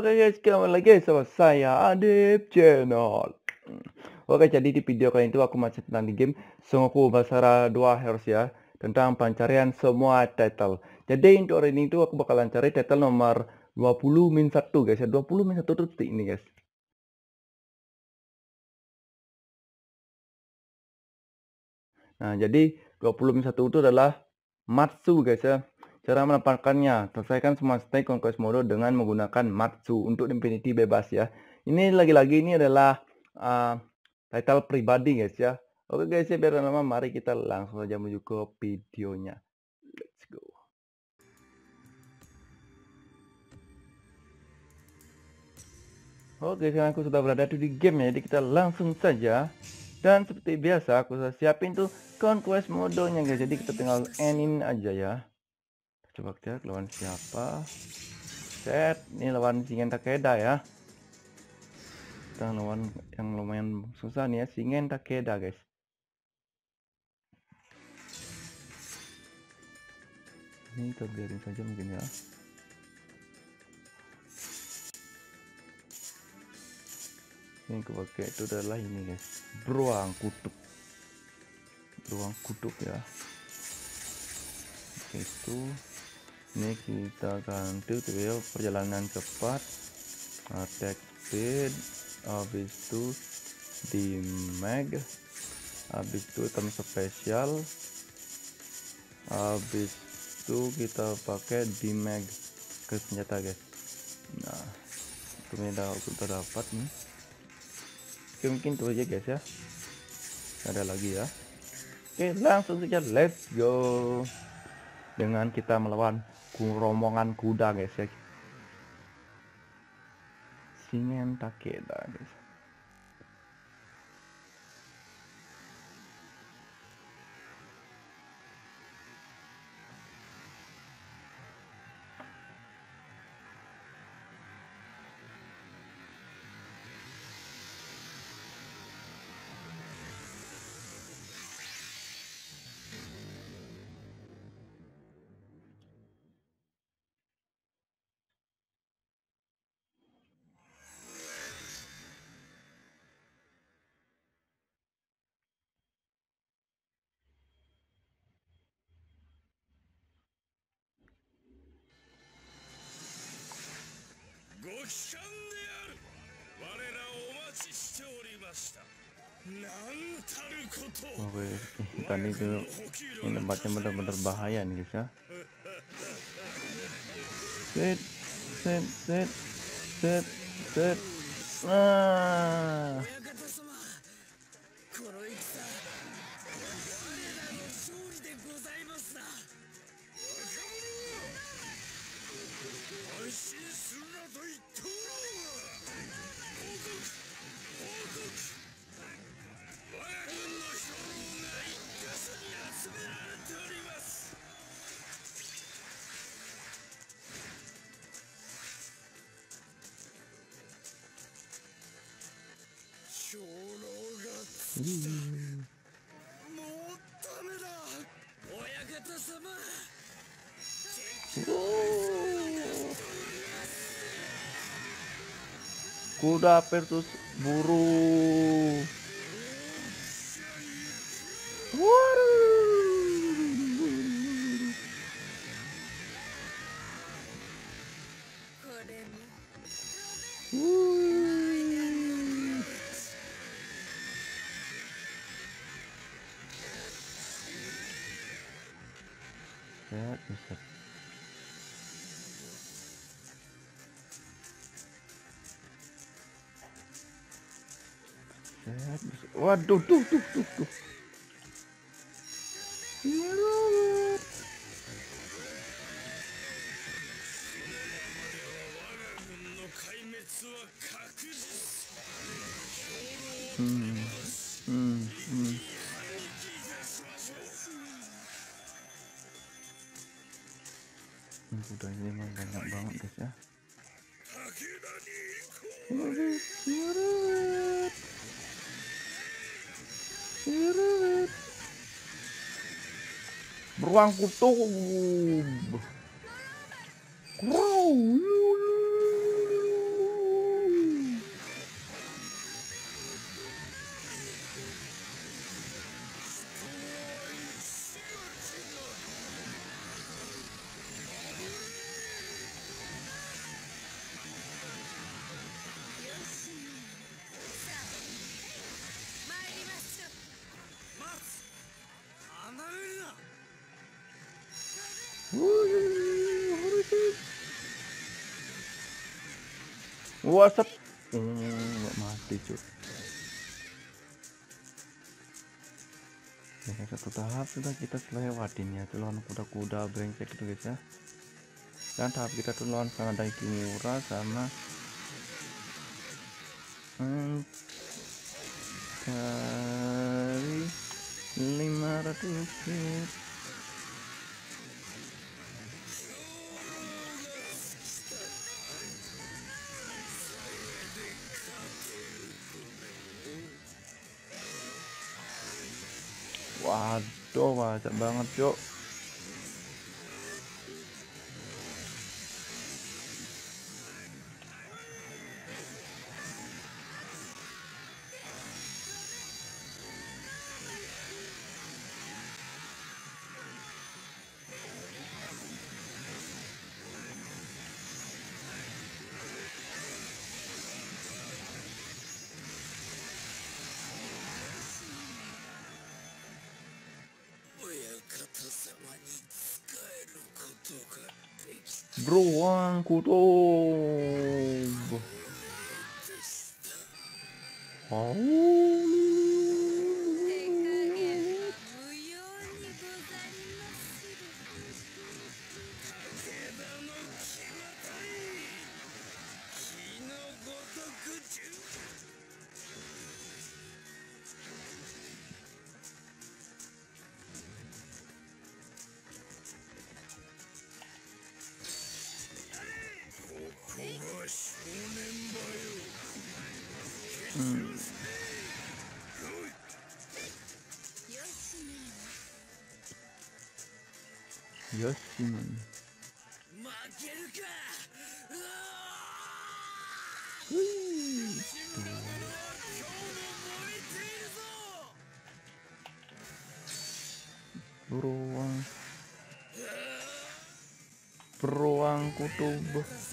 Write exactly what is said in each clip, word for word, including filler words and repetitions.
Oke guys, kembali lagi sama saya Adip Channel. Hmm, Oke, jadi di video kali ini tuh aku masih tentang di game Sengoku Basara dua Heroes ya, tentang pencarian semua title. Jadi untuk hari ini tuh aku bakalan cari title nomor dua puluh min satu guys ya. dua puluh min satu tuh titik ini guys. Nah, jadi dua puluh min satu itu adalah Matsu guys ya. Cara mendapatkannya, selesaikan semua stage conquest mode dengan menggunakan Matsu untuk Infinity bebas ya. Ini lagi-lagi ini adalah uh, title pribadi guys ya. Oke guys ya, biar lama mari kita langsung saja menuju ke videonya. Let's go. Oke, sekarang aku sudah berada di game ya, jadi kita langsung saja. Dan seperti biasa aku sudah siapin tuh conquest modenya guys. Jadi kita tinggal endin aja ya. Coba cek lawan siapa. Set, ini lawan Shingen Takeda ya. Kita lawan yang lumayan susah nih ya, Shingen Takeda guys. Ini kita biarin saja mungkin ya. Ini aku pakai itu adalah ini guys, beruang kutub. Beruang kutub ya. Oke, itu ini kita ganti tuh perjalanan cepat, attack speed, habis itu di mag, habis itu item spesial, habis itu kita pakai di mag ke senjata guys. Nah, itu udah kita dapat nih. Oke, mungkin itu aja guys ya, ada lagi ya. Oke, langsung saja let's go dengan kita melawan rombongan kuda guys ya, Shingen Takeda guys. Oke, tadi itu ini tempatnya benar-benar bahaya nih guys ya. Set, set, set, set, set. Nah, kuda versus burung. Ya, bisa. Waduh, tuh, tuh, tuh, tuh. Hmm, hmm, hmm. Udah ini memang banyak banget guys ya. Beruang kutub. WhatsApp. Hmm, nggak mati cuy. Ya, satu tahap sudah kita lewatin ya, tuh lawan kuda-kuda brengsek itu guys ya. Dan tahap kita tuh lawan sama Daikimura sama hmm, dari lima ratus feet. Waduh, banyak banget cok. Beruang kutub. Oh. Hmm. Yoshi. Beruang. Beruang kutub.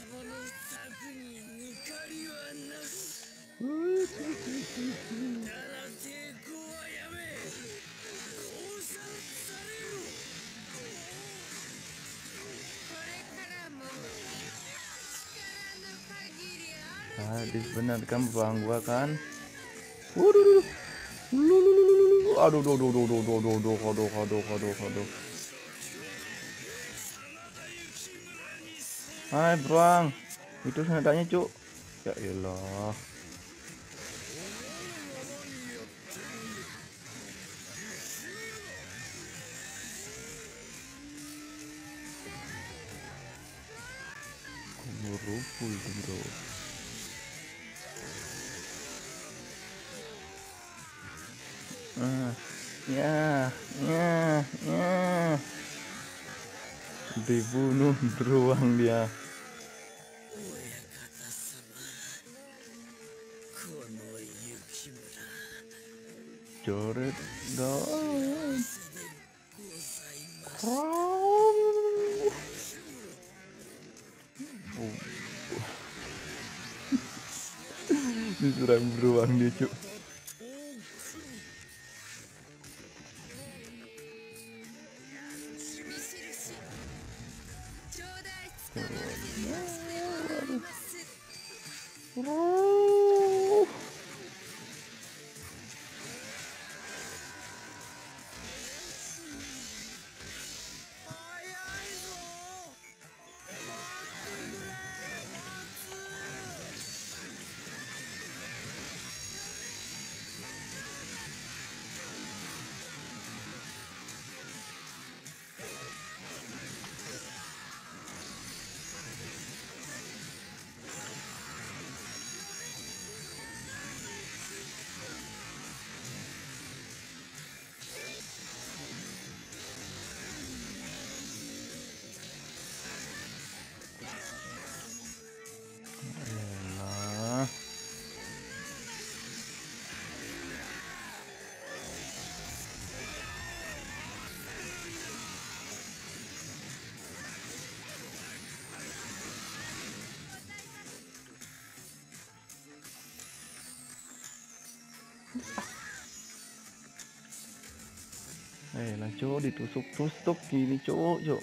Hadis benar kan bang gua kan. Waduh, aduh, aduh, aduh, aduh, aduh, aduh, aduh, aduh, aduh, aduh, aduh. Hai beruang, itu senjatanya cuk. Ya elah. Kuburu full bro. Ah, ya, ya, ya. Dibunuh beruang dia. Coret dong. Diserang beruang dia cuk. Eh lah cok, ditusuk-tusuk gini cok cok.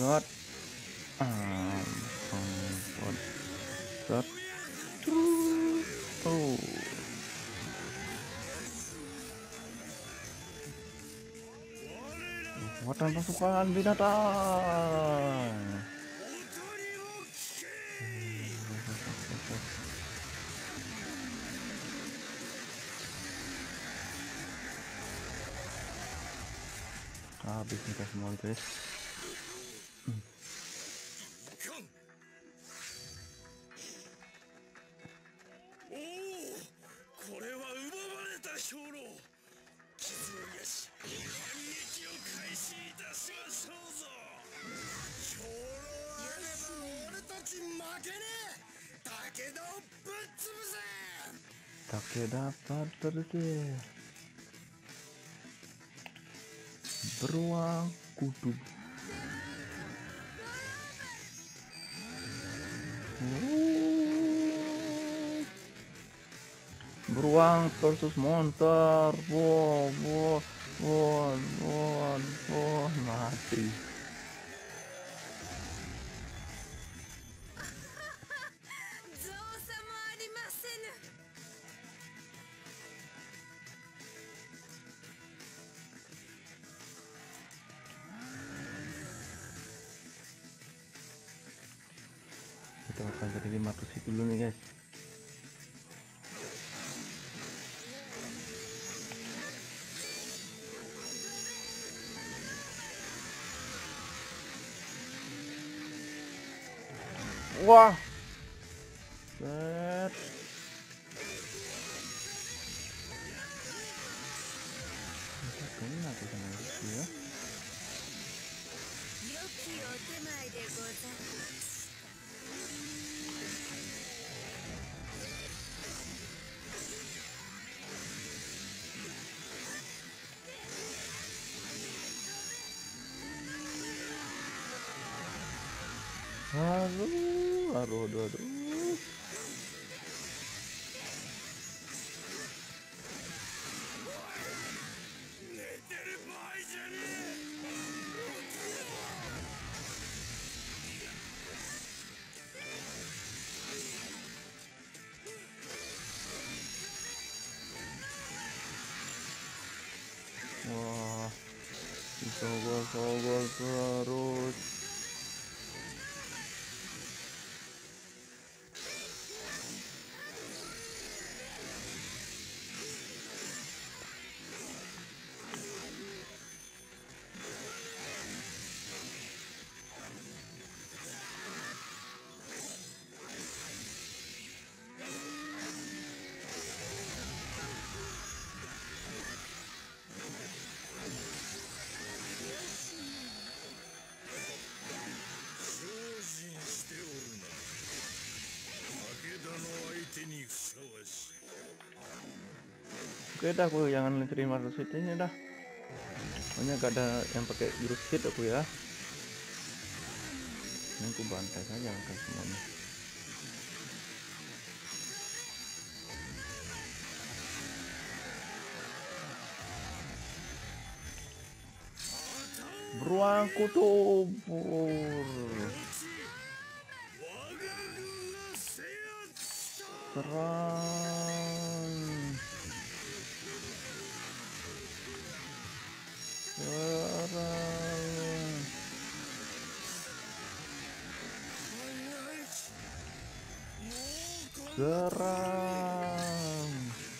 Set. Ampun. Set. Tuh. Kekuatan pasukan binatang. Habis kita semua guys. Hmm. Takeda terus beruang kudu. Beruang versus monster. Wow, wow, wow, wow, wow, mati. Kita akan jadi lima ratus dulu nih guys. Wah, set. Kita kena tuh sama itu ya. Aduh, aduh, aduh, aduh. Wah, disogol-sogol terus. Oke dah, aku jangan terima terus ini dah. Pokoknya gak ada yang pakai jurus hit aku ya. Ini aku bantai saja kan semuanya. Beruang kutubur. Serang. Serang. Serang.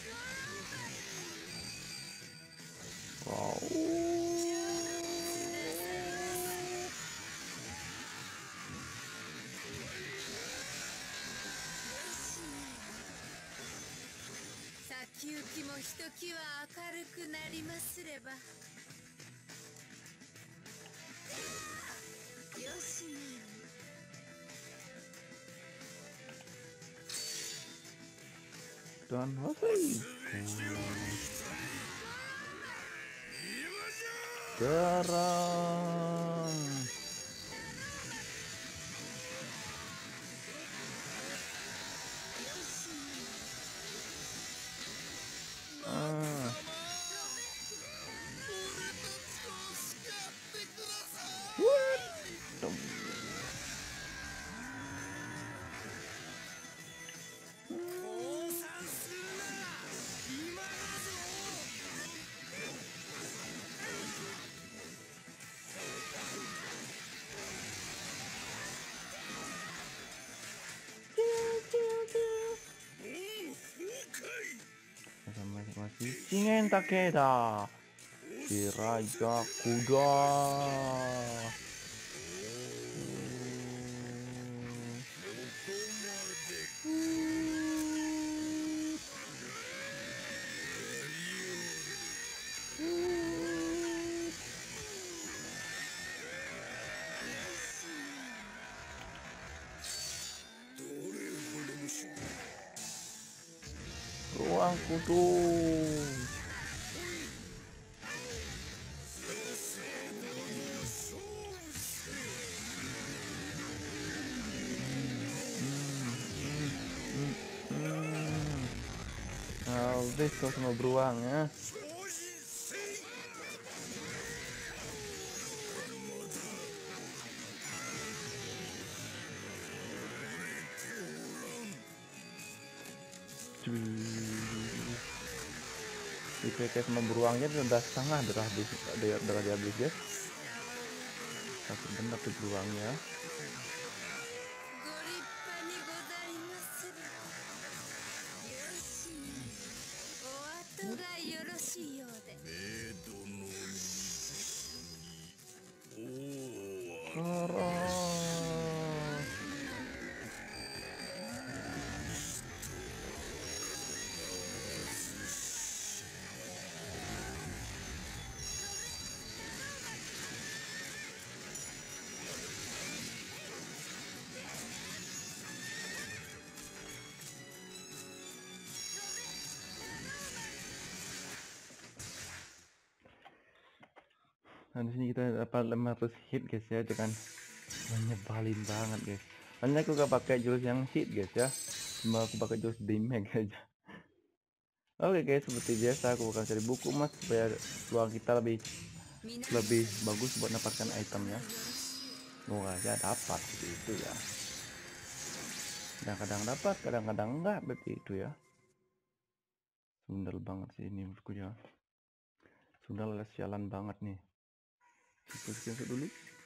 Wow. Dan selesai. Serang. Ah. What? Masih Shingen Takeda, si Raja Kuda. Ruang kudus. Habis kau semua beruang ya. Di P K sama beruangnya udah setengah darah habis, darah dia habis ya. Satu benda tuh beruangnya. Nah, di sini kita dapat lima ratus hit guys ya, dengan menyebalin banget guys. Hanya aku gak pakai jurus yang hit guys ya, cuma aku pakai jurus damage aja. Oke guys, seperti biasa aku bakal cari buku emas supaya uang kita lebih lebih bagus buat dapatkan itemnya. Semoga aja dapat seperti itu ya. Kadang-kadang dapat, kadang-kadang enggak, berarti itu ya. Sundal banget sih ini menurutku ya. Sundal sialan banget nih. Kita screenshot dulu.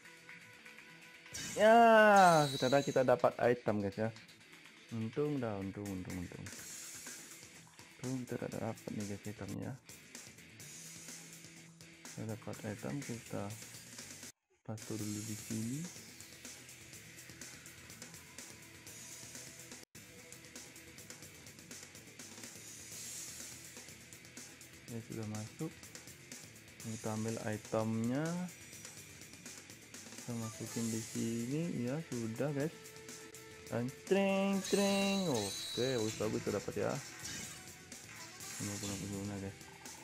Ya, kita kita dapat item guys ya. Untung dah, untung, untung, untung. Untung kita tidak dapat nih guys itemnya. Kita dapat item, kita paste dulu di sini. Ya sudah masuk. Kita ambil itemnya. Kita masukin di sini ya, sudah guys. Dan tring tring. Oke, bagus bagus sudah dapat ya. Ini guna-guna guys.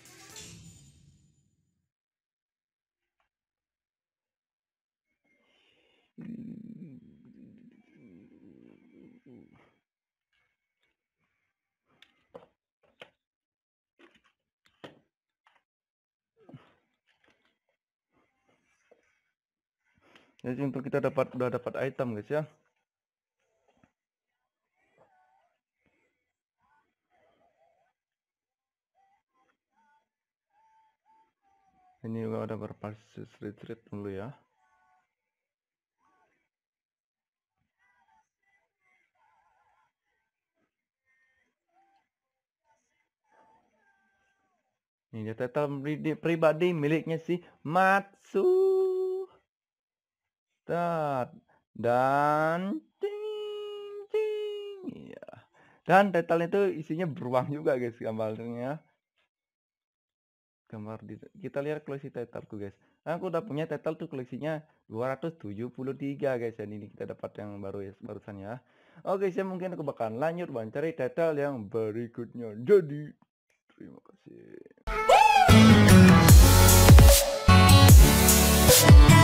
Jadi untuk kita dapat udah dapat item guys ya. Ini juga ada beberapa street dulu ya. Ini dia title pribadi miliknya si Matsu. Dan ting ting ya. Dan title itu isinya beruang juga guys gambarnya. Gambar di, kita lihat koleksi titleku guys. Aku udah punya title tuh koleksinya dua ratus tujuh puluh tiga guys, dan ini kita dapat yang baru ya barusan ya. Oke, saya mungkin aku bakalan lanjut mencari title yang berikutnya. Jadi terima kasih.